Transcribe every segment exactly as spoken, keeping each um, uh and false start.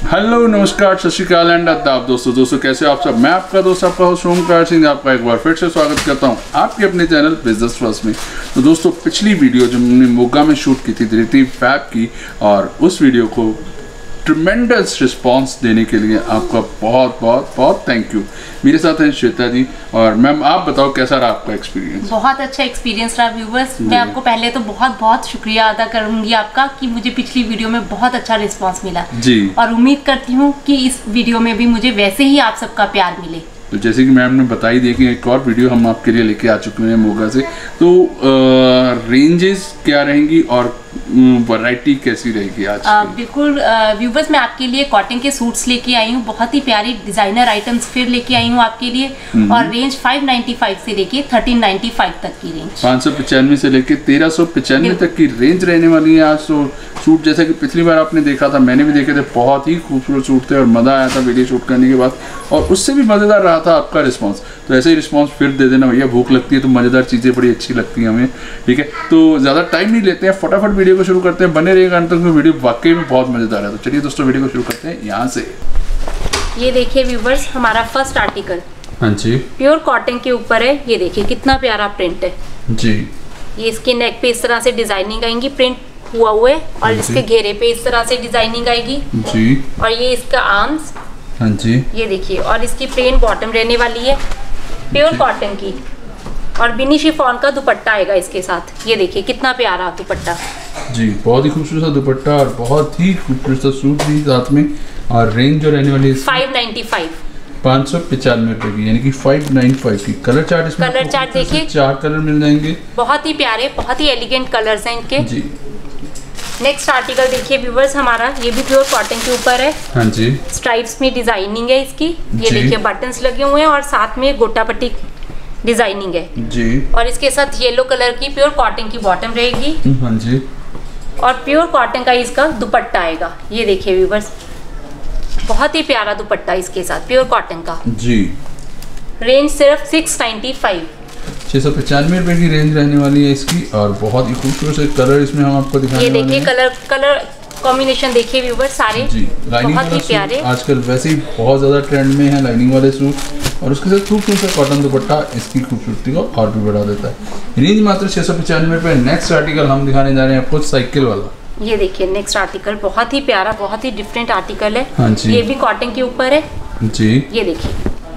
Hello नमस्कार सत श्रीकाल and आदाब दोस्तों दोस्तों कैसे हो आप सब। मैं आपका दोस्त आपका होस्ट ओमकार सिंह आपका एक बार फिर से स्वागत करता हूं आपके अपने चैनल बिजनेस फर्स्ट में। तो दोस्तों पिछली वीडियो जो हमने मोगा में शूट की थी धृति फैब की, और उस वीडियो को ट्रिमेंडस रिस्पांस देने के लिए आपका बहुत बहुत बहुत थैंक यू। मेरे साथ हैं श्वेता जी। और मैम आप बताओ कैसा रहा आपका एक्सपीरियंस? बहुत अच्छा एक्सपीरियंस रहा व्यूवर्स। मैं आपको पहले तो बहुत बहुत शुक्रिया अदा करूंगी आपका कि मुझे पिछली वीडियो में बहुत अच्छा रिस्पांस मिला जी, और उम्मीद करती हूँ कि इस वीडियो में भी मुझे वैसे ही आप सबका प्यार मिले। तो जैसे कि मैम ने बताई दी कि एक और वीडियो हम आपके लिए लेके आ चुके हैं मोगा से। तो रेंजेस क्या रहेंगी और वैरायटी कैसी रहेगी आज? बिल्कुल व्यूवर्स, मैं आपके लिए कॉटन के सूट्स लेके आई हूँ, बहुत ही प्यारी डिजाइनर आइटम्स फिर लेके आई हूँ आपके लिए। और रेंज फाइव नाइन्टी फाइव से लेके थर्टीन नाइन्टी फाइव तक की रेंज, पाँच सौ पचानवे से लेके तेरह सौ पचानवे तक की रेंज रहने वाली है आज। तो सूट जैसा कि पिछली बार आपने देखा था, मैंने भी देखे थे, बहुत ही खूबसूरत सूट थे और मज़ा आया था वीडियो शूट करने के बाद, और उससे भी मज़ेदार रहा था आपका रिस्पांस। तो ऐसे ही रिस्पांस फिर दे देना भैया, भूख लगती है तो मज़ेदार चीज़ें बड़ी अच्छी लगती हैं हमें, ठीक है। तो ज़्यादा टाइम नहीं लेते हैं, फटाफट वीडियो को शुरू करते हैं। बने रहेगा अंत तक, वीडियो वाकई में बहुत मज़ेदार है। तो चलिए दोस्तों वीडियो को शुरू करते हैं यहाँ से। ये देखिए व्यूवर्स, हमारा फर्स्ट आर्टिकल हाँ जी प्योर कॉटन के ऊपर है। ये देखिए कितना प्यारा प्रिंट है जी। ये इसके नेक पे इस तरह से डिजाइनिंग आएंगी, प्रिंट हुआ हुआ है, और इसके घेरे पे इस तरह से डिजाइनिंग आएगी जी। और ये इसका आर्म्स हाँ जी, ये देखिए, और इसकी प्लेन बॉटम रहने वाली है प्योर कॉटन की, और बिनी शिफॉन का दुपट्टा आएगा इसके साथ। ये देखिए कितना प्यारा दुपट्टा जी, बहुत ही खूबसूरत सा दुपट्टा और बहुत ही खूबसूरत सा सूट भी साथ में। और रेंज जो रहने वाली है फाइव नाइन्टी फाइव, पाँच सौ पचानवे रुपए की, यानी कि फाइव नाइन फाइव की। कलर चार्ट इसमें कलर चार्ट देखिए, चार कलर मिल जाएंगे, बहुत ही प्यारे बहुत ही एलिगेंट कलर्स हैं इनके जी। नेक्स्ट आर्टिकल देखिए व्यूवर्स, हमारा ये भी प्योर कॉटन के ऊपर है। हाँ जी, स्ट्राइप्स में डिजाइनिंग है इसकी। ये देखिए बटन्स लगे हुए हैं और साथ में गोटा पट्टी डिजाइनिंग है जी। और इसके साथ येलो कलर की प्योर कॉटन की बॉटम रहेगी। हाँ जी, और प्योर कॉटन का इसका दुपट्टा आएगा। ये देखिए व्यूवर्स, बहुत ही प्यारा दुपट्टा इसके साथ प्योर कॉटन का जी। रेंज सिर्फ सिक्स नाइन्टी फाइव, छह सौ पचानवे रुपए की रेंज रहने वाली है इसकी। और बहुत ही खूबसूरत से कलर इसमें हम आपको दिखाने ये वाले देखिए कलर कलर कॉम्बिनेशन देखिए व्यूवर्स, सारे जी। बहुत ही प्यारे, आजकल वैसे ही बहुत ज्यादा ट्रेंड में है लाइनिंग वाले सूट, और उसके साथ खूबसूरत कॉटन दुपट्टा इसकी खूबसूरती को और भी बढ़ा देता है। रेंज मात्र छह सौ पचानवे रुपए। नेक्स्ट आर्टिकल हम दिखाने जा रहे हैं आपको साइकिल वाला। ये देखिए नेक्स्ट आर्टिकल बहुत ही प्यारा बहुत ही डिफरेंट आर्टिकल है। हाँ जी, ये भी कॉटन के ऊपर है जी। ये देखिए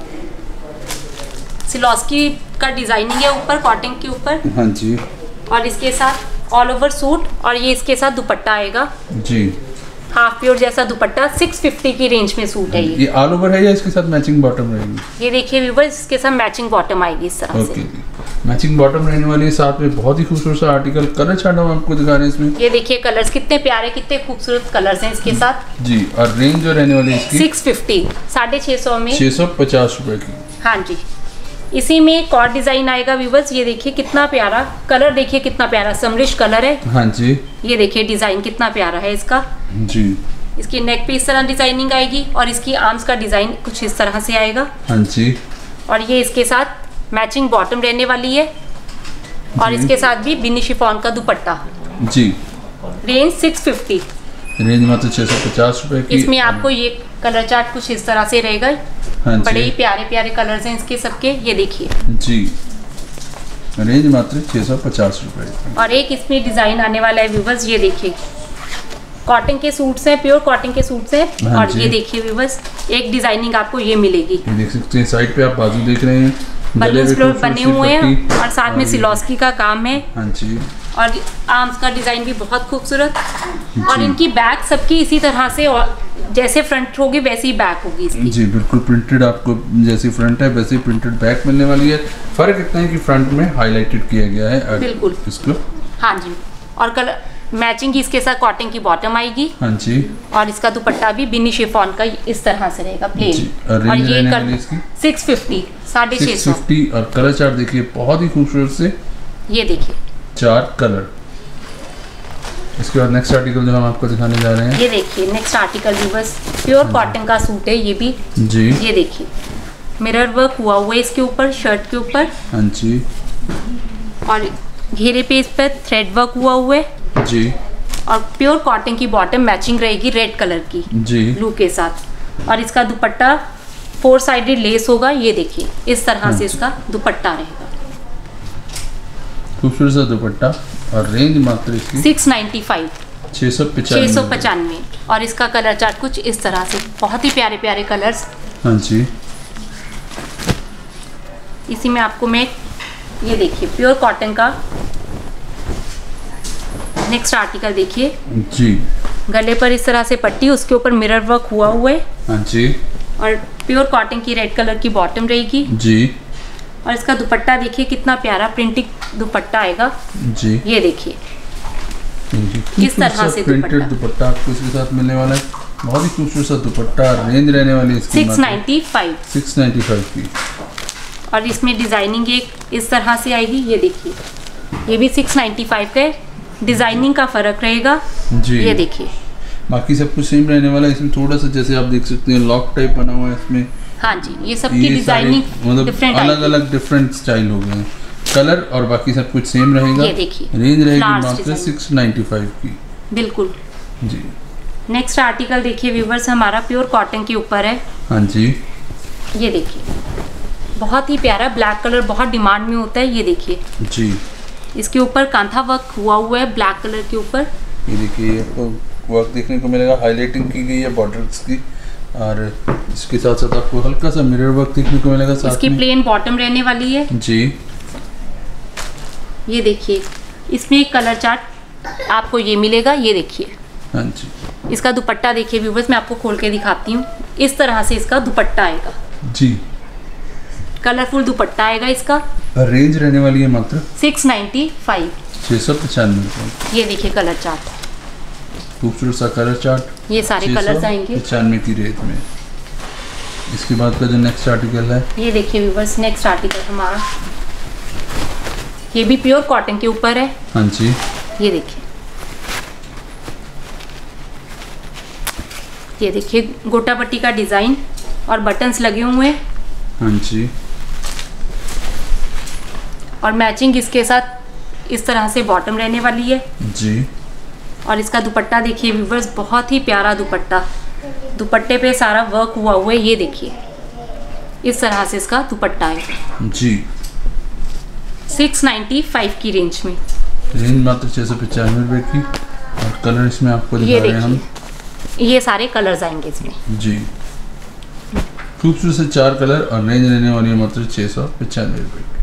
सिलॉस्की का डिजाइनिंग है ऊपर कॉटन के ऊपर। हाँ जी, और इसके साथ ऑल ओवर सूट, और ये इसके साथ दुपट्टा आएगा जी। हाफ प्योर जैसा दुपट्टा। सिक्स फिफ्टी की रेंज में सूट है ये। ये ऑल ओवर है या इसके साथ मैचिंग बॉटम रहेगी? ये देखिए व्यूअर्स, इसके साथ मैचिंग बॉटम आएगी इस तरह ओके, से। मैचिंग बॉटम रहने वाली है साथ में। बहुत ही खूबसूरत सा आर्टिकल। कलर चार्ट हम आपको दिखा रहे हैं इसमें। ये देखिए कलर्स कितने प्यारे कितने खूबसूरत कलर्स हैं इसके साथ जी। और रेंज जो रहने वाली है इसकी सिक्स फिफ्टी, साढ़े छः सौ में छह सौ पचास रुपए की। हाँ जी। इसी में एक और डिजाइन आएगा व्यूवर्स, ये देखिए कितना प्यारा कलर, देखिए कितना प्यारा समरिश कलर है। हाँ जी, ये देखिए डिजाइन कितना प्यारा है इसका। जी। इसकी नेक पे इस तरह डिजाइनिंग आएगी और इसकी आर्म्स का डिजाइन कुछ इस तरह से आएगा। हाँ जी, और ये इसके साथ मैचिंग बॉटम रहने वाली है, और इसके साथ भी बिनी शिफॉन का दुपट्टा। जी। रेंज सिक्स फिफ्टी, रेंज मात्र छह सौ पचास रुपए की। इसमें आपको ये कलर चार्ट कुछ इस तरह से रहेगा। हाँ जी, बड़े ही प्यारे प्यारे कलर्स हैं इसके सबके। ये देखिए जी। रेंज मात्र छह सौ पचास रुपए। और एक इसमें डिजाइन आने वाला है व्यूवर्स, ये देखिए कॉटन के सूट्स हैं प्योर कॉटन के सूट्स हैं। हाँ और ये देखिए व्यूवर्स, एक डिजाइनिंग आपको ये मिलेगी। ये देख सकते हैं साइड पे आप बाजू देख रहे हैं, बलून्स फ्लोर बने हुए हैं और साथ में सिलॉस्की का काम है। हाँ जी, और आर्म्स का डिजाइन भी बहुत खूबसूरत। और इनकी बैक सबकी इसी तरह से, और जैसे फ्रंट होगी वैसी ही बैक होगी इसकी। जी बिल्कुल प्रिंटेड, आपको जैसी फ्रंट है वैसे प्रिंटेड बैक मिलने वाली है। फर्क इतना है कि फ्रंट में हाईलाइटेड किया गया है बिल्कुल इसको। हाँ जी। और कलर मैचिंग की इसके साथ कॉटन की बॉटम आएगी। हाँ जी। और इसका दुपट्टा भी बिनी शिफॉन का इस तरह से रहेगा प्लेन। और, और ये कर सिक्स फिफ्टी, साढ़े छः सौ। और कलर चार्ट देखिए बहुत ही खूबसूरत से, ये देखिए चार कलर। इसके बाद नेक्स्ट आर्टिकल जो हम आपको दिखाने जा रहे हैं, ये देखिए नेक्स्ट आर्टिकल भी बस प्योर कॉटन का सूट है ये भी जी। ये देखिए मिरर वर्क हुआ हुआ है इसके ऊपर, शर्ट के ऊपर। हाँ जी। और घेरे पे इस पर थ्रेड वर्क हुआ हुआ है जी। और प्योर कॉटन की बॉटम मैचिंग रहेगी रेड कलर की जी ब्लू के साथ। और इसका दुपट्टा फोर साइडेड लेस होगा, ये देखिए इस तरह से इसका दुपट्टा रहेगा। खूबसूरत सा दुपट्टा और रेंज मात्र इसकी सिक्स नाइन्टी फाइव छः सौ छः सौ पचानवे। और इसका कलर चार्ट कुछ इस तरह से, बहुत ही प्यारे प्यारे कलर्स। हाँ जी, इसी में आपको मैं ये देखिए प्योर कॉटन का नेक्स्ट आर्टिकल देखिए जी। गले पर इस तरह से पट्टी, उसके ऊपर मिरर वर्क हुआ हुआ है। हाँ जी, और प्योर कॉटन की रेड कलर की बॉटम रहेगी जी। और इसका दुपट्टा देखिए कितना प्यारा प्रिंटेड दुपट्टा आएगा जी। ये देखिए किस तरह से प्रिंटेड दुपट्टा आपको इसके साथ मिलने वाला है। बहुत ही खूबसूरत सा दुपट्टा, रेंज रहने वाली है इसकी six ninety five six ninety five की। और इसमें डिजाइनिंग एक इस तरह से आएगी, ये देखिए ये भी सिक्स नाइन्टी फाइव का है, डिजाइनिंग का फर्क रहेगा जी। ये देखिए बाकी सब कुछ सेम रहने वाला है। इसमें थोड़ा सा जैसे आप देख सकते हैं लॉक टाइप बना हुआ है इसमें। हाँ जी, ये सब की डिजाइनिंग मतलब डिफरेंट अलग अलग डिफरेंट स्टाइल हो गए हैं। कलर और बाकी सब कुछ सेम रहेगा। ये देखिए रेंज रहेगी मात्र सिक्स नाइन्टी फाइव की। बिल्कुल जी। नेक्स्ट आर्टिकल देखिए व्यूवर्स, हमारा प्योर कॉटन के ऊपर है। हाँ जी, ये देखिए बहुत ही प्यारा ब्लैक कलर, बहुत डिमांड में होता है। ये देखिए जी, इसके ऊपर कांथा वर्क हुआ हुआ है ब्लैक कलर के ऊपर। ये देखिए आपको वर्क देखने को मिलेगा, हाईलाइटिंग की गई है बॉर्डर्स की। और इसके साथ साथ आपको हल्का सा मिरर वर्क देखने को मिलेगा साथ इसकी में। प्लेन बॉटम रहने वाली है जी। ये देखिए इसमें एक कलर चार्ट आपको ये मिलेगा, ये देखिए। हाँ जी, इसका दुपट्टा देखिए व्यूवर्स, मैं आपको खोल के दिखाती हूँ। इस तरह से इसका दुपट्टा आएगा जी। कलरफुल दुपट्टा आएगा इसका। रेंज रहने वाली है मात्र सिक्स नाइन्टी फाइव छः सौ पचानवे रुपये। ये देखिए कलर चार्ट, खूबसूरत सा कलर चार्ट, ये सारे कलर्स आएंगे पचानवे की रेट में। इसके बाद का जो नेक्स्ट आर्टिकल है, ये देखिए व्यूवर्स, नेक्स्ट आर्टिकल हमारा ये भी प्योर कॉटन के ऊपर है। हाँ जी, ये देखिए ये देखिए गोटा पट्टी का डिजाइन और बटन्स लगे हुए हैं। हाँ जी। और मैचिंग इसके साथ इस तरह से बॉटम रहने वाली है जी। और इसका दुपट्टा देखिए व्यूवर्स, बहुत ही प्यारा दुपट्टा, दुपट्टे पे सारा वर्क हुआ हुआ है। ये देखिए इस तरह से इसका दुपट्टा है जी। सिक्स नाइन्टी फाइव की रेंज में। रेंज मात्र छः सौ पचानवे रुपये की। और कलर इसमें आपको दिखा रहे हैं हम, ये सारे कलर्स आएंगे इसमें जी। खूबसूरत से चार कलर और रेंज रहने वाली है मात्र छः सौ पचानवे रुपये की।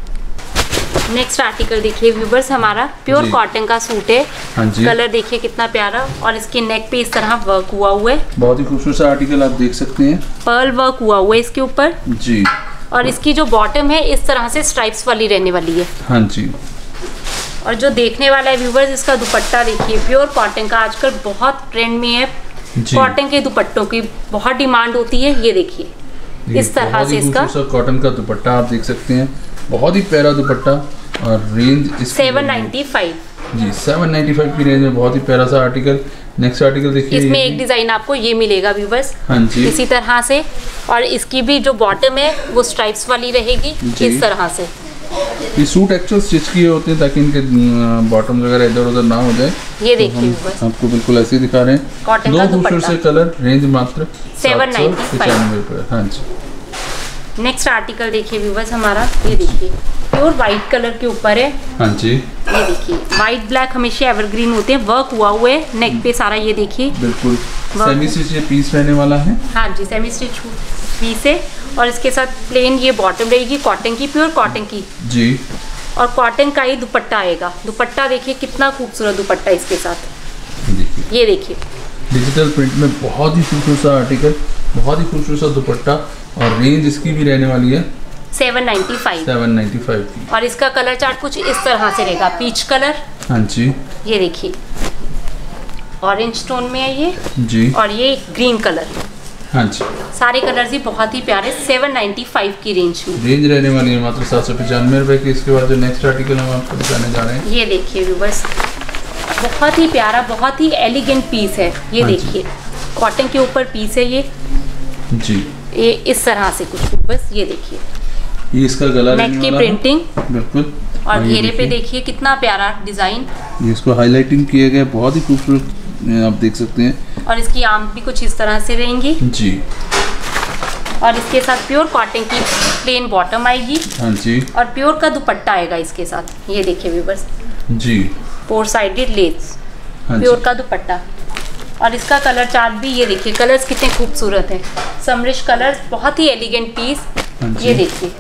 नेक्स्ट आर्टिकल देखिए व्यूवर्स, हमारा प्योर कॉटन का सूट है। हाँ जी। कलर देखिए कितना प्यारा, और इसके नेक पे इस तरह वर्क हुआ हुआ है। बहुत ही खूबसूरत सा आर्टिकल आप देख सकते हैं। पर्ल वर्क हुआ हुआ है इसके ऊपर जी। और इसकी जो बॉटम है इस तरह से स्ट्राइप्स वाली रहने वाली है। हाँ जी। और जो देखने वाला है व्यूवर्स, इसका दुपट्टा देखिए प्योर कॉटन का, आजकल बहुत ट्रेंड में है। कॉटन के दुपट्टों की बहुत डिमांड होती है। ये देखिए इस तरह से इसका कॉटन का दुपट्टा आप देख सकते हैं, बहुत ही प्यारा दुपट्टा। और रेंज सेवन नाइन्टी फाइव जी, सेवन नाइन्टी फाइव की रेंज में बहुत ही प्यारा सा आर्टिकल। नेक्स्ट आर्टिकल देखिए, इसमें एक डिजाइन आपको ये मिलेगा व्यूवर्स। हाँ जी। इसी तरह से, और इसकी भी जो बॉटम है वो स्ट्राइप्स वाली रहेगी इस तरह से। ये सूट एक्चुअल स्टिच किए होते हैं ताकि इनके बॉटम वगैरह इधर उधर ना हो जाए। ये देखिए व्यूवर्स, आपको बिल्कुल ऐसे ही दिखा रहे हैं। कॉटन दो का खूबसूरत से कलर, रेंज मात्र सेवन नाइन्टी फाइव रुपये। हाँ जी। नेक्स्ट आर्टिकल देखिए व्यूवर्स, हमारा ये देखिए प्योर व्हाइट कलर के ऊपर है। हाँ जी। ये देखिए व्हाइट ब्लैक हमेशा एवरग्रीन होते हैं, वर्क हुआ हुआ है नेक पे सारा। ये देखिए बिल्कुल सेमी स्टिच ये पीस रहने वाला है। हाँ जी, सेमी स्टिच पीस है। और इसके साथ प्लेन ये बॉटम रहेगी कॉटन की, प्योर कॉटन की जी। और कॉटन का ही दुपट्टा आएगा। दुपट्टा देखिए कितना खूबसूरत दुपट्टा इसके साथ। देखिए ये देखिए डिजिटल प्रिंट में बहुत ही खूबसूरत सा आर्टिकल, बहुत ही खूबसूरत सा दुपट्टा। और रेंज इसकी भी रहने वाली है seven ninety five seven ninety five की। और इसका कलर चार्ट कुछ इस तरह से रहेगा, पीच कलर। हाँ जी। ये देखिए ऑरेंज टोन में है ये जी। और ये ग्रीन कलर। हाँ जी। सारे कलर्स ही बहुत ही प्यारे, सेवन नाइन्टी फाइव की रेंज में। रेंज रहने वाली है मात्र सात सौ पचानवे रुपए की। इसके बाद जो नेक्स्ट आर्टिकल हम आपको दिखाने जा रहे हैं, ये देखिए व्यूवर्स, बहुत ही प्यारा, बहुत ही एलिगेंट पीस है। ये हाँ देखिए कॉटन के ऊपर पीस है ये जी। ये इस तरह से कुछ बस। ये देखिए ये इसका गला नेक की प्रिंटिंग बिल्कुल, और घेरे पे देखिए कितना प्यारा डिजाइन, इसको हाईलाइटिंग किया गया, बहुत ही खूबसूरत आप देख सकते हैं। और इसकी आर्म भी कुछ इस तरह से रहेंगी जी। और इसके साथ प्योर कॉटन की प्लेन बॉटम आएगी। हाँ जी। और प्योर का दुपट्टा आएगा इसके साथ, ये देखिए व्यूअर्स जी, फोर साइडेड लेस, हाँ प्योर का दुपट्टा। और इसका कलर चार्ट भी ये देखिए, कलर्स कितने खूबसूरत हैं, समरिश कलर्स, बहुत ही एलिगेंट पीस। ये देखिए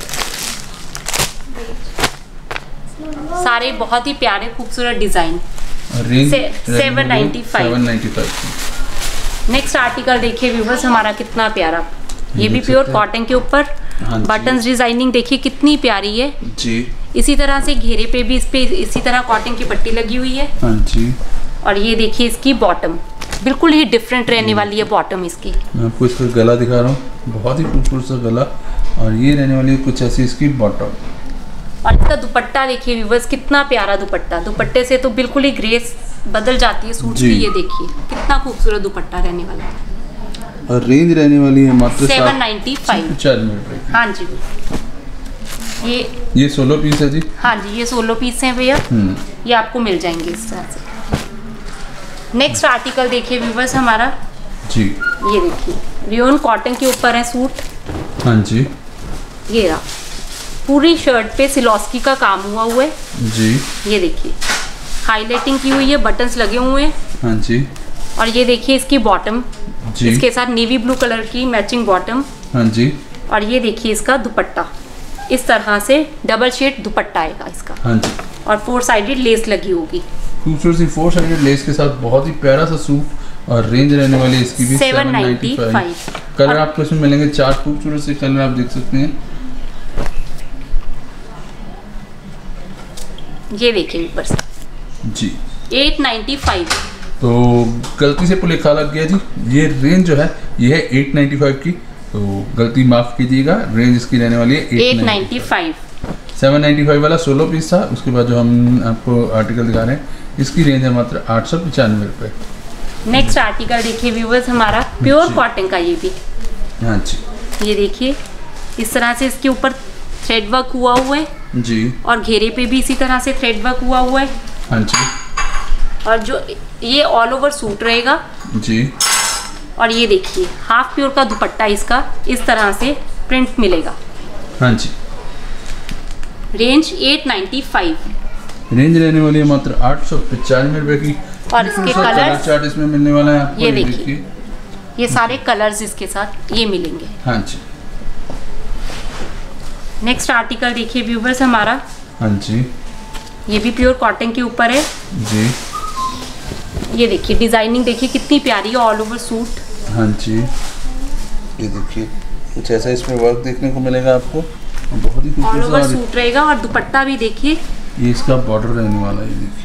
सारे बहुत ही प्यारे खूबसूरत design. Seven ninety five. Next article देखिए व्यूअर्स हमारा कितना प्यारा, ये भी प्योर कॉटन के ऊपर बटन्स डिजाइनिंग देखिए कितनी प्यारी है जी। इसी तरह से घेरे पे भी इस पे इसी तरह कॉटन की पट्टी लगी हुई है। हाँ जी। और ये देखिए इसकी बॉटम बिल्कुल ही डिफरेंट रहने वाली है बॉटम इसकी। मैं आपको इसका गला दिखा रहा हूँ, बहुत ही खूबसूरत सा गला, और ये रहने वाली है कुछ ऐसी इसकी बॉटम। और इसका दुपट्टा देखिए व्यूअर्स कितना प्यारा दुपट्टा, दुपट्टे से तो बिल्कुल ही ग्रेस बदल जाती है सूट की। ये देखिए कितना खूबसूरत दुपट्टा रहने वाला है। और रेंज रहने वाली है मात्र सेवन नाइन्टी फाइव। हाँ जी, ये ये सोलो पीस है जी। हाँ जी, ये सोलो पीस हैं भैया, ये आपको मिल जाएंगे इस तरह से। नेक्स्ट आर्टिकल देखिए व्यूअर्स हमारा जी, ये देखिए रियोन कॉटन के ऊपर है सूट। हाँ जी। ये रहा, पूरी शर्ट पे सिलॉस्की का काम हुआ हुआ है जी। ये देखिए हाईलाइटिंग की हुई है, बटन्स लगे हुए हैं। हाँ जी। और ये देखिए इसकी बॉटम, जी। इसके साथ नेवी ब्लू कलर की मैचिंग बॉटम। हाँ जी। और ये देखिए इसका दुपट्टा, इस तरह से डबल शेड दुपट्टा आएगा इसका। हाँ जी। और फोर साइडेड लेस लगी होगी, खूबसूरत सी फोर साइडेड लेस के साथ, बहुत ही प्यारा सा सूट। और रेंज रहने वाली है इसकी भी सेवन नाइन्टी फाइव। कलर आपको इसमें मिलेंगे चार खूबसूरत से कलर, आप देख सकते हैं। ये देखिए बस जी, एट नाइन्टी फाइव। तो गलती से पुलिखा लग गया जी, ये रेंज जो है ये है एट नाइन्टी फाइव की, तो गलती माफ कीजिएगा। रेंज इसकी रहने वाली है eight ninety five. Seven ninety five वाला सोलो पीस था, उसके बाद जो हम आपको आर्टिकल दिखा रहे हैं इसकी रेंज है मात्र आठ सौ पचानवे रुपये। नेक्स्ट आर्टिकल देखिए व्यूअर्स हमारा प्योर कॉटन का, ये भी हाँ जी। ये देखिए इस तरह से इसके ऊपर थ्रेड वर्क हुआ हुआ है जी। और घेरे पे भी इसी तरह से थ्रेड वर्क हुआ हुआ है। हाँ जी। और जो ये ऑल ओवर सूट रहेगा जी। और ये देखिए हाफ प्योर का दुपट्टा, इसका इस तरह से प्रिंट मिलेगा। हाँ जी। Range eight ninety five. Range रहने वाली है मात्र आठ सौ पचानवे रुपए की। और इसके कलर चार्ट इसमें मिलने वाला है आपको, ये देखिए ये सारे कलर्स इसके साथ ये मिलेंगे। हाँ जी। नेक्स्ट आर्टिकल देखिए व्यूवर्स हमारा, हाँ जी, ये भी प्योर कॉटन के ऊपर है जी। ये देखिए डिजाइनिंग देखिए कितनी प्यारी है, ऑल ओवर सूट। हाँ जी, ये देखिए कुछ ऐसा इसमें वर्क देखने को मिलेगा आपको, बहुत ही ऑल ओवर सूट रहेगा। और दुपट्टा भी देखिए, ये इसका बॉर्डर रहने वाला है, ये देखिए।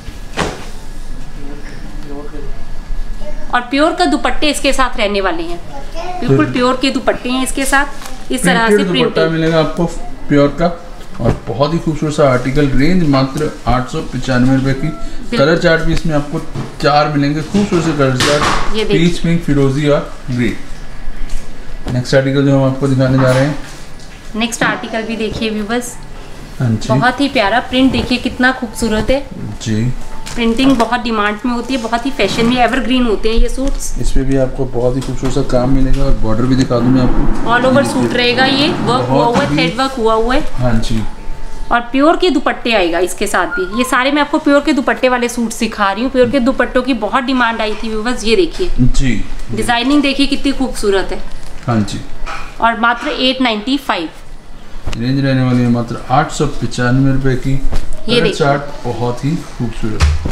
और प्योर का दुपट्टे इसके साथ रहने वाले हैं, बिल्कुल प्योर के दुपट्टे हैं इसके साथ, इस तरह से दुपट्टा मिलेगा आपको प्योर का। और बहुत ही खूबसूरत सा आर्टिकल, रेंज मात्र आठ सौ पचानवे रुपए की। कलर चार्ट भी इसमें आपको चार मिलेंगे, खूबसूरत से कलर चार्ट, पीच, पिंक, फिरोजी और ग्रे। नेक्स्ट आर्टिकल जो हम आपको दिखाने जा रहे हैं, नेक्स्ट आर्टिकल भी देखिए व्यूअर्स, हाँ जी, बहुत ही प्यारा प्रिंट देखिए कितना खूबसूरत है जी। प्रिंटिंग बहुत डिमांड में होती है, बहुत ही फैशन में एवरग्रीन होते हैं ये सूट्स। इसमें भी आपको बहुत ही खूबसूरत सा काम मिलेगा और बॉर्डर भी दिखा दूं मैं आपको। ऑल ओवर सूट रहेगा, ये वर्क हुआ हुआ है, थ्रेड वर्क हुआ हुआ है। हाँ जी। और प्योर के दुपट्टे आएगा इसके साथ भी। ये सारे मैं आपको प्योर के दुपट्टे वाले सूट सिखा रही हूँ। प्योर के दुपट्टों की बहुत डिमांड आई थी व्यूअर्स, ये देखिए जी, डिजाइनिंग देखिए कितनी खूबसूरत है। हाँ जी। और मात्र एट नाइन्टी फाइव। रेंज रहने वाली है मात्र आठ सौ पचानवे रुपए की। ये देखिए चार्ट बहुत ही खूबसूरत।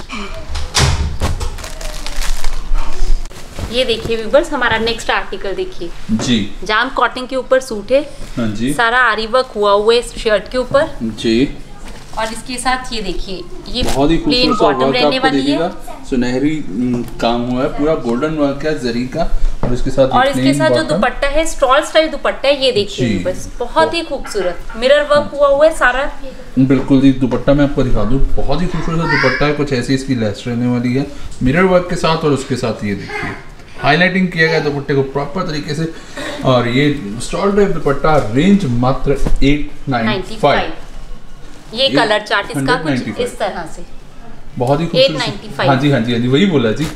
ये देखिए व्यूअर्स हमारा नेक्स्ट आर्टिकल देखिए जी, जाम कॉटन के ऊपर सूट है। हाँ जी, सारा आरी वर्क हुआ हुआ है इस शर्ट के ऊपर जी। और इसके साथ ये देखिए ये बहुत ही प्लेन खूबसूरत बॉटम रहने वाली है, सुनहरी काम हुआ है, पूरा गोल्डन वर्क है जरी का। और इसके साथ और इसके साथ जो दुपट्टा है स्टॉल व्यापार दुपट्टा है, ये देखिए बस बहुत ही खूबसूरत मिरर वर्क हुआ हुआ है सारा। बिल्कुल जी, दुपट्टा मैं आपको दिखा दूं, बहुत ही खूबसूरत दुपट्टा है, कुछ ऐसी इसकी लेस रहने वाली है मिरर वर्क के साथ। और उसके साथ ये देखिए हाईलाइटिंग किया गया दुपट्टे को प्रॉपर तरीके से। और ये स्टॉल टाइप दुपट्टा, रेंज मात्र एट नाइन्टी फाइव। ये कलर चार्ट इसका कुछ इस तरह से बहुत ही खूबसूरत। हाँ जी हाँ जी हाँ जी वही बोला जी।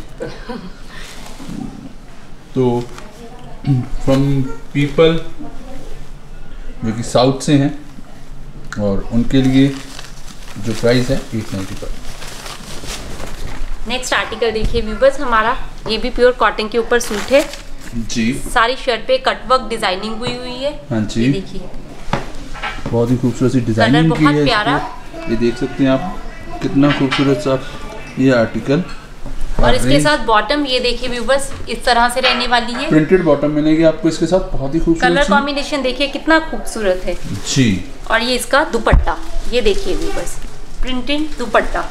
तो फ्रॉम पीपल जो कि साउथ से हैं और उनके लिए जो प्राइस है eight ninety five. Next article देखिए व्यूवर्स, हमारा ये भी प्योर कॉटन के ऊपर सूट है जी। सारी शर्ट पे कटवर्क डिजाइनिंग हुई हुई है। हाँ जी ये देखिए बहुत ही खूबसूरत सी डिजाइनिंग की है। प्यारा ये देख सकते हैं आप कितना खूबसूरत सा ये आर्टिकल। और इसके साथ बॉटम ये देखिए व्यूवर्स इस तरह से रहने वाली है, प्रिंटेड बॉटम मिलेगी आपको इसके साथ। बहुत ही खूबसूरत कलर कॉम्बिनेशन देखिए कितना खूबसूरत है जी। और ये इसका दुपट्टा ये देखिए व्यूवर्स, प्रिंटेड दुपट्टा।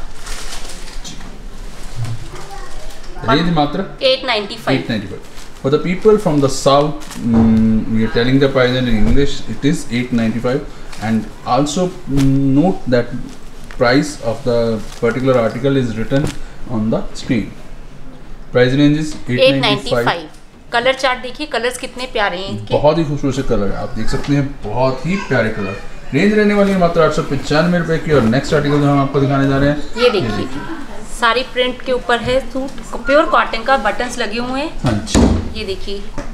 रेंज मात्र eight ninety five. For the people from the south, um, we are telling the price in English. It is eight ninety-five, and also um, note that price of the particular article is written on the screen. Price range is eight ninety-five. Colour chart देखिए, colours कितने प्यारे हैं इनके। बहुत ही खूबसूरत से colour है, आप देख सकते हैं बहुत ही प्यारे कलर। रेंज रहने वाली है मात्र आठ सौ पचानवे रुपए की। और नेक्स्ट आर्टिकल जो हम आपको दिखाने जा रहे हैं ये देखिए सारी प्रिंट के ऊपर है सूट, प्योर कॉटन का, बटन्स लगे हुए हैं। हाँ जी ये देखिए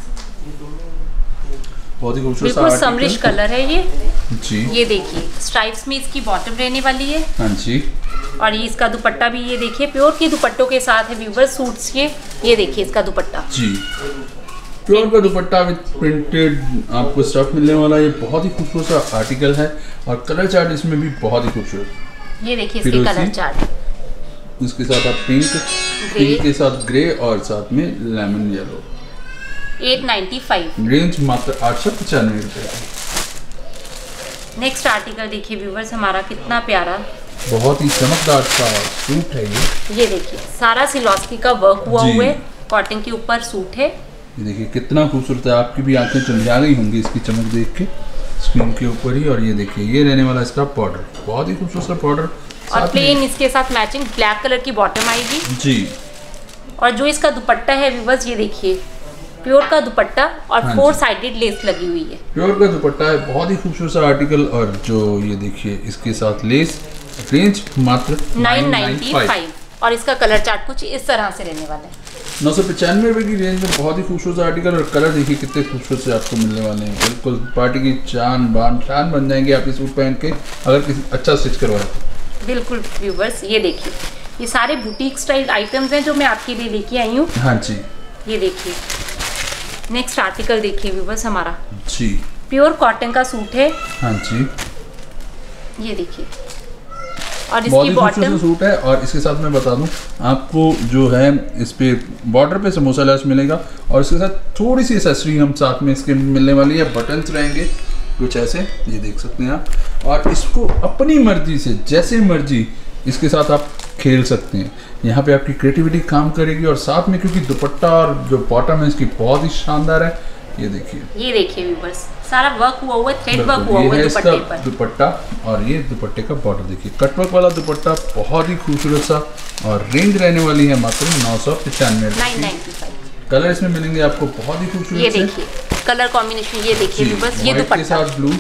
बहुत ही खूबसूरत बिल्कुल समरिश कलर है ये जी। ये देखिए स्ट्राइप्स में इसकी बॉटम रहने वाली है। हाँ जी और ये इसका दुपट्टा भी ये देखिए प्योर के दुपट्टों के साथ है व्यूवर सूट्स के। ये देखिए इसका दुपट्टा जी, प्योर का दुपट्टा विद प्रिंटेड आपको स्टफ मिलने वाला। ये बहुत ही खूबसूरत सा आर्टिकल है और कलर चार्ट इसमें भी बहुत ही खूबसूरत। ये देखिए इसके कलर चार्ट, इसके साथ आप पिंक पिंक के साथ ग्रे और साथ में lemon yellow. Eight ninety five. Range मात्र आठ सौ पचानवे रुपए। नेक्स्ट आर्टिकल देखिए व्यूवर्स, हमारा कितना प्यारा बहुत ही चमकदार सा सूट है ये। ये देखिए सारा सिलॉस्की का वर्क हुआ हुआ है, कॉटन के ऊपर सूट है। ये देखिए कितना खूबसूरत है, आपकी भी आंखें चंधिया गई होंगी इसकी चमक देख के स्क्रीन के ऊपर ही। और ये देखिए ये रहने वाला इसका बॉर्डर, बहुत ही खूबसूरत सा बॉर्डर और प्लेन इसके साथ मैचिंग ब्लैक कलर की बॉटम आएगी जी। और जो इसका दुपट्टा है व्यूवर्स ये देखिए प्योर का दुपट्टा और हाँ फोर साइडेड लेस लगी हुई है। प्योर का दुपट्टा है, बहुत ही खूबसूरत सा आर्टिकल। और जो ये देखिए इसके साथ लेस। रेंज मात्र नाइन नाइन्टी फाइव। और इसका कलर चार्ट कुछ इस तरह से रहने वाला है। नौ सौ पचानवे रुपए की रेंज में बहुत ही खूबसूरत आर्टिकल। और कलर देखिए कितने खूबसूरत से आपको मिलने वाले हैं, बिल्कुल पार्टी की चान बान शान बन जाएंगे आप इस सूट पहन के अगर किसी अच्छा स्टिच करवाए। बिल्कुल व्यूवर्स ये देखिए ये सारे बुटीक स्टाइल आइटम्स हैं जो मैं आपके लिए लेके आई हूँ। हाँ जी ये देखिए नेक्स्ट आर्टिकल देखिए व्यूवर्स, हमारा जी प्योर कॉटन का सूट है। हाँ जी ये देखिए और इसकी बॉटम सूट है। और इसके साथ मैं बता दूं आपको जो है इस पे बॉर्डर पे समोसा लैस मिलेगा और इसके साथ थोड़ी सी एक्सेसरी हम साथ में इसके मिलने वाली है। बटन्स रहेंगे कुछ ऐसे, ये देख सकते हैं आप। और इसको अपनी मर्जी से जैसे मर्जी इसके साथ आप खेल सकते हैं। यहाँ पे आपकी क्रिएटिविटी काम करेगी। और साथ में क्योंकि दुपट्टा और जो बॉटम है इसकी बहुत ही शानदार है। ये देखिए ये देखिए व्यूअर्स सारा वर्क हुआ हुआ है, थ्रेड वर्क हुआ हुआ है दुपट्टे पर। दुपट्टा और ये दुपट्टे का बॉर्डर देखिए, कटवर्क वाला दुपट्टा, बहुत ही खूबसूरत सा। और रेंज रहने वाली है मात्र नौ सौ पचानवे रुपए। कलर इसमें मिलेंगे आपको बहुत ही खूबसूरत। ये देखिए कलर कॉम्बिनेशन, ये देखिए बस ये दुपट्टा के साथ ब्लू।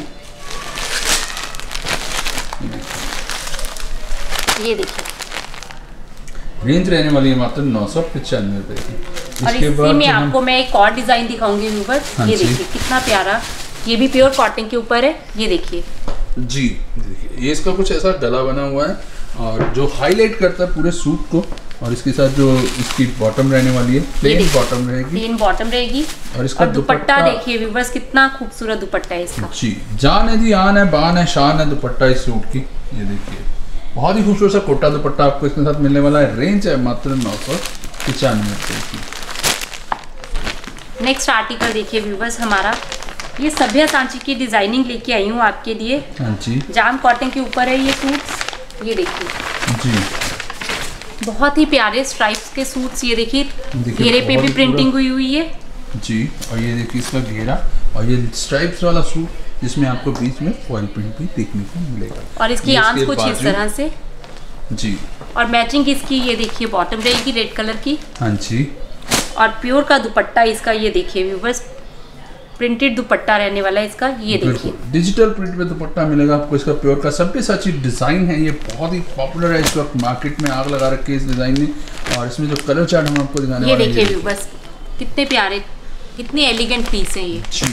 ये देखिए रेंज रहने वाली है मात्र नौ सौ पचानवे रुपए की। और इसी में आपको मैं एक और डिजाइन दिखाऊंगी व्यूअर्स। हाँ ये देखिए कितना प्यारा, ये भी प्योर कॉटन के ऊपर है। ये देखिए जी देखिए ये इसका कुछ ऐसा गला बना हुआ है और जो हाईलाइट करता है पूरे सूट को। और इसके साथ जो इसकी बॉटम रहने वाली है प्लेन बॉटम रहेगी, प्लेन बॉटम रहेगी। और इसका और दुपट्टा देखिए व्यूअर्स कितना खूबसूरत दुपट्टा है इसका जी। जान है जी, आन है, बान है, शान है दुपट्टा इस सूट की। ये देखिए बहुत ही खूबसूरत सा कोटा दुपट्टा आपको इसके साथ मिलने वाला है। रेंज है मात्र नौ सौ पचानवे रुपए की। नेक्स्ट आर्टिकल देखिए व्यूअर्स, हमारा ये सभ्या सांची की डिजाइनिंग लेके आई हूँ आपके लिए। हाँ जी जाम कॉटन के ऊपर है ये सूट्स। ये देखिए जी बहुत ही प्यारे स्ट्राइप्स के सूट्स। ये देखिए घेरे पे भी प्रिंटिंग हुई हुई है जी। और ये देखिए इसका घेरा और ये स्ट्राइप्स वाला सूट जिसमें आपको बीच में फॉइल प्रिंट भी देखने को मिलेगा। और इसकी आंच कुछ इस तरह से जी। और मैचिंग इसकी ये देखिए बॉटम रहेगी रेड कलर की। हाँ जी। और प्योर का दुपट्टा इसका ये देखिए व्यूअर्स प्रिंटेड दुपट्टा रहने वाला है इसका, ये देखिए डिजिटल प्रिंट में दुपट्टा मिलेगा आपको इसका प्योर का। सबसे सच्ची डिजाइन है, ये बहुत ही पॉपुलर है इस वक्त, मार्केट में आग लगा रखी है इस डिजाइन ने। और इसमें जो कलर चार्ट हम आपको दिखाने ये देखिए बस कितने प्यारे, कितने एलिगेंट पीस है ये जी।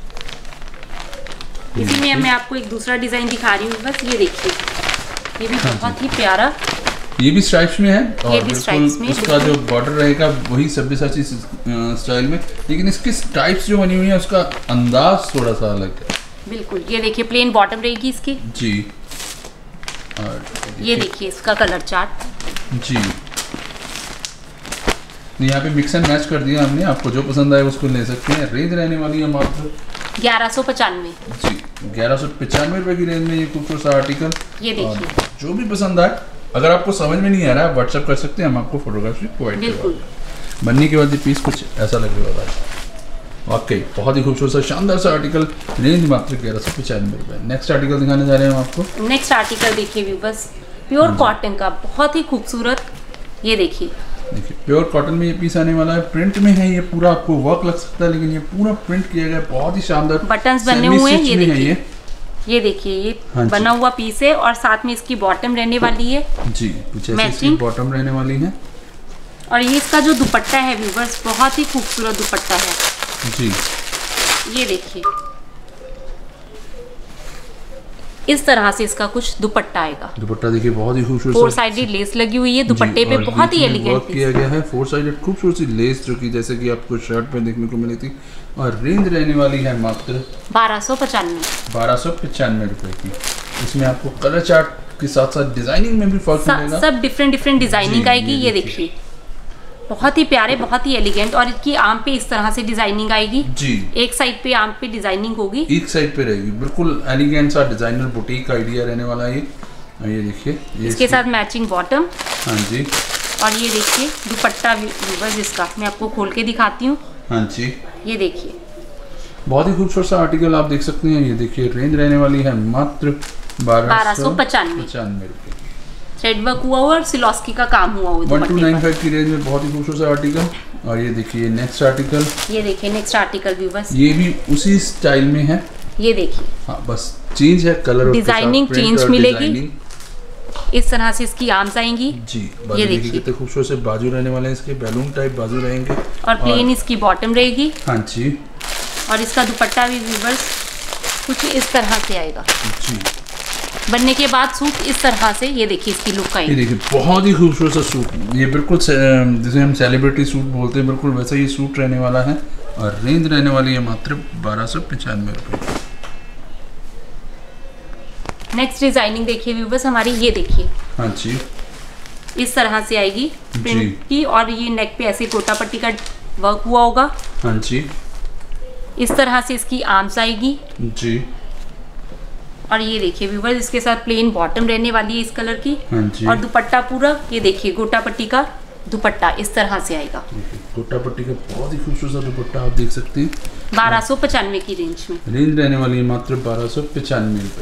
इसी में मैं आपको एक दूसरा डिजाइन दिखा रही हूँ, बस ये देखिए, ये भी बहुत ही प्यारा, ये भी स्ट्राइप्स में है और बिल्कुल उसका जो बॉर्डर रहेगा वही सब्यसाची स्टाइल में, लेकिन इसकी स्ट्राइप्स जो बनी हुई है उसका अंदाज थोड़ा सा अलग है। बिल्कुल, ये देखिए प्लेन बॉटम रहेगी इसकी जी। और ये देखिए इसका कलर चार्ट जी। यहाँ पे मिक्स एंड मैच कर दिया हमने, आपको जो पसंद आए उसको ले सकते हैं। रेंज रहने वाली है मात्र ग्यारह सौ पचानवे जी, ग्यारह सौ पचानवे रुपए की रेंज में ये खूबसूरत सा आर्टिकल। ये देखिए जो भी पसंद आए, अगर आपको समझ में नहीं आ रहा है व्हाट्सएप कर सकते हैं, हम आपको फोटोग्राफी प्रोवाइड करेंगे। बनने के बाद ये पीस कुछ ऐसा लगेगा, वाकई बहुत ही खूबसूरत सा शानदार सा आर्टिकल, रेंज मात्र ग्यारह सौ पचानवे रुपए। नेक्स्ट आर्टिकल दिखाने जा रहे हैं हम आपको। नेक्स्ट आर्टिकल देखिए व्यूअर्स, प्योर कॉटन का बहुत ही खूबसूरत, ये देखिए देखिए प्योर कॉटन में ये पीस आने वाला है, प्रिंट में है, ये पूरा आपको वर्क लग सकता है लेकिन ये पूरा प्रिंट किया गया, बहुत ही शानदार बटन्स बने हुए हैं। ये देखिए ये ये देखिए ये हाँ बना हुआ पीस है और साथ में इसकी बॉटम रहने वाली है जी, कुछ ऐसी इसकी बॉटम रहने वाली है। और ये इसका जो दुपट्टा है व्यूअर्स, बहुत ही खूबसूरत दुपट्टा है जी। ये देखिए इस तरह से इसका कुछ दुपट्टा आएगा। दुपट्टा देखिए बहुत ही खूबसूरत, फोर साइडेड लेस लगी हुई है दुपट्टे पे, बहुत ही एलिगेंट किया गया है। फोर साइडेड खूबसूरत सी लेस जो कि जैसे कि आपको शर्ट पे देखने को मिली थी। और रेंज रहने वाली है मात्र बारह सौ पचानवे बारह सौ पचानवे रुपए की। इसमें आपको कलर चार्ट के साथ साथ डिजाइनिंग में भी फर्क मिलेगा, सब डिफरेंट डिफरेंट डिजाइनिंग आएगी। ये देखिए बहुत ही प्यारे, बहुत ही एलिगेंट, और इसकी आर्म पे इस तरह से डिजाइनिंग आएगी जी। एक साइड पे आर्म पे डिजाइनिंग होगी, एक साइड पे रहेगी, बिल्कुल एलिगेंट सा डिजाइनर बुटीक आइडिया रहने वाला है ये। ये देखिए इसके साथ मैचिंग बॉटम। हाँ जी। और ये देखिए दुपट्टा व्यूअर्स इसका मैं आपको खोल के दिखाती हूँ। हाँ जी, ये देखिए बहुत ही खूबसूरत सा आर्टिकल आप देख सकते हैं। ये देखिए रेंज रहने वाली है मात्र बारह सौ पचानवे रुपए। थ्रेड वर्क हुआ हुआ और सिलॉस्की का काम हुआ हुआ वन टू नाइन फाइव की रेंज में बहुत ही खूबसूरत सा आर्टिकल। और ये देखिए नेक्स्ट आर्टिकल, ये देखिए नेक्स्ट आर्टिकल व्यूअर्स, ये भी उसी स्टाइल में है। ये देखिए हाँ, बस चेंज है कलर, डिजाइनिंग चेंज मिलेगी, इस तरह से इसकी आर्म्स आएंगी जी। ये देखिए कितने खूबसूरत से बाजू रहने वाले हैं इसके, बैलून टाइप बाजू रहेंगे और प्लेन इसकी बॉटम रहेगी। हाँ जी। और इसका दुपट्टा भी व्यूअर्स कुछ इस तरह से आएगा जी। बनने के बाद सूट इस तरह से, ये देखिए इसकी लुक आएगी। ये देखिए बहुत ही खूबसूरत सा सूट, ये बिल्कुल जिसे हम सेलिब्रिटी सूट बोलते हैं, बिल्कुल वैसा ये सूट रहने वाला है। और रेंज रहने वाली है मात्र बारह सौ पचानवे रुपये। नेक्स्ट डिजाइनिंग देखिए व्यूअर्स हमारी, ये देखिए हाँ जी, इस तरह से आएगी प्रिंट की, और ये नेक पे ऐसे गोटा पट्टी का वर्क हुआ होगा। हाँ जी। इस तरह से इसकी आर्म्स आएगी जी। और ये देखिए व्यूअर्स इसके साथ प्लेन बॉटम रहने वाली है इस कलर की। हाँ जी। और दुपट्टा पूरा ये देखिए गोटा पट्टी का दुपट्टा इस तरह से आएगा। गोटा पट्टी का बहुत ही खूबसूरत सा दुपट्टा आप देख सकते हैं, बारह सौ पचानवे की रेंज में। रेंज रहने वाली है मात्र बारह सौ पचानवे रुपए।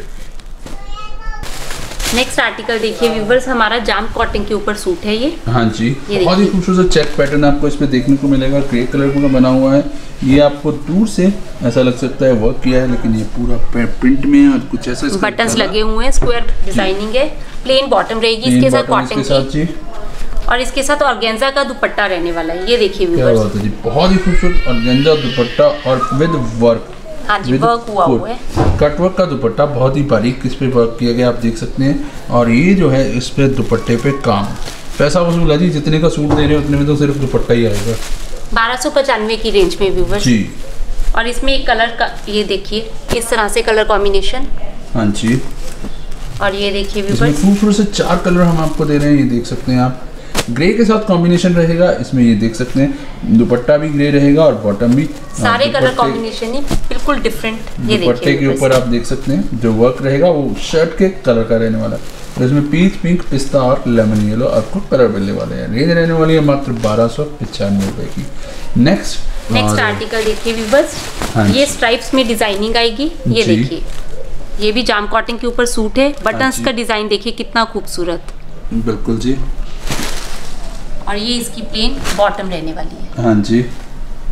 नेक्स्ट आर्टिकल देखिए व्यूअर्स हमारा जाम कॉटन के ऊपर सूट है ये। हाँ जी, बहुत ही खूबसूरत चेक पैटर्न आपको इसमें देखने को मिलेगा, ग्रे कलर का बना हुआ है। ये आपको दूर से ऐसा लग सकता है वर्क किया है, लेकिन ये पूरा प्रिंट में है और कुछ ऐसा बटन्स लगे हुए हैं, स्क्वायर डिजाइनिंग है, प्लेन बॉटम रहेगी इसके साथ कॉटन की, और इसके साथ ऑर्गेन्जा का दुपट्टा रहने वाला है। ये देखिए व्यूअर्स, क्या बात है जी, बहुत ही खूबसूरत ऑर्गेन्जा दुपट्टा और विद वर्क। हाँ जी, वर्क हुआ हुआ है, कटवर्क का दुपट्टा, बहुत ही बारीक इस पे वर्क किया गया आप देख सकते हैं। और ये जो है इस पे दुपट्टे पे काम, पैसा वसूल है जी, जितने का सूट दे रहे हैं उतने में तो सिर्फ दुपट्टा ही आएगा। बारह सौ पचानवे की रेंज में व्यूअर्स जी। और इसमें एक कलर का, ये देखिए इस तरह से कलर कॉम्बिनेशन। हाँ जी। और ये देखिए व्यूअर्स खूबसूरत से चार कलर हम आपको दे रहे हैं, ये देख सकते हैं आप। ग्रे के साथ कॉम्बिनेशन रहेगा इसमें, ये देख सकते हैं दुपट्टा भी ग्रे रहेगा और बॉटम भी, सारे कलर कॉम्बिनेशन ही बिल्कुल डिफरेंट। ये दुपट्टे के ऊपर आप देख सकते हैं जो वर्क रहेगा वो शर्ट के कलर का रहने वाला है। तो इसमें पीच, पिंक, पिस्ता और लेमन येलो आपको कलर मिलने वाले हैं। रेंज रहने वाली है मात्र बारह सौ पचानवे रुपए की। नेक्स्ट नेक्स्ट आर्टिकल देखिए व्यूअर्स, ये स्ट्राइप्स में डिजाइनिंग आएगी। ये देखिए ये भी जाम कॉटन के ऊपर सूट है, बटन्स का डिजाइन देखिए कितना खूबसूरत। बिल्कुल जी। और ये इसकी प्लेन बॉटम रहने वाली है। हाँ जी।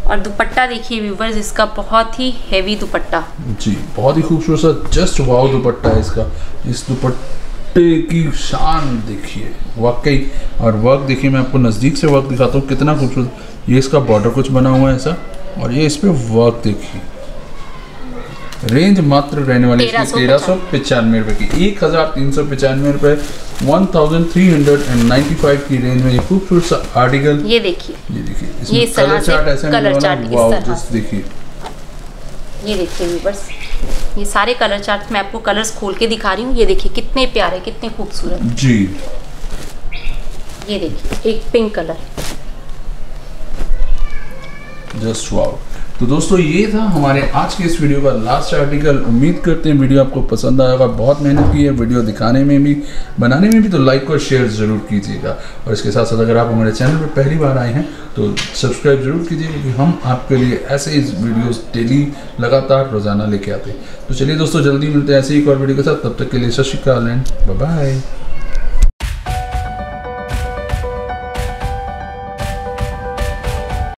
और दुपट्टा देखिए व्यूवर्स, इसका बहुत ही हेवी दुपट्टा जी, बहुत ही खूबसूरत, जस्ट वाव दुपट्टा है इसका। इस दुपट्टे की शान देखिए वाकई, और वर्क देखिए, मैं आपको नज़दीक से वर्क दिखाता हूँ कितना खूबसूरत। ये इसका बॉर्डर कुछ बना हुआ है ऐसा, और ये इस पे वर्क देखिए। रेंज मात्र रहने वाली है तेरह सौ पचानवे रुपए की, एक हजार तीन सौ पचानवे रुपए, one thousand three hundred and ninety five की रेंज में ये खूबसूरत सा आर्टिकल। ये देखिए, ये देखिए, इसमें कलर चार्ट ऐसा कलर चार्ट वाओ, जस्ट देखिए, ये देखिए व्यूअर्स, ये सारे कलर चार्ट मैं आपको कलर्स खोल के दिखा रही हूँ। ये देखिए कितने प्यारे, कितने खूबसूरत जी। ये देखिए एक पिंक कलर, जस्ट वाओ। तो दोस्तों ये था हमारे आज के इस वीडियो का लास्ट आर्टिकल। उम्मीद करते हैं वीडियो आपको पसंद आएगा। बहुत मेहनत की है वीडियो दिखाने में भी, बनाने में भी, तो लाइक और शेयर ज़रूर कीजिएगा। और इसके साथ साथ अगर आप हमारे चैनल पर पहली बार आए हैं तो सब्सक्राइब ज़रूर कीजिए, क्योंकि हम आपके लिए ऐसे ही वीडियोस डेली लगातार रोज़ाना लेके आते हैं। तो चलिए दोस्तों, जल्दी मिलते हैं ऐसे ही एक और वीडियो के साथ। तब तक के लिए सत श्री अकाल एंड बाय बाय।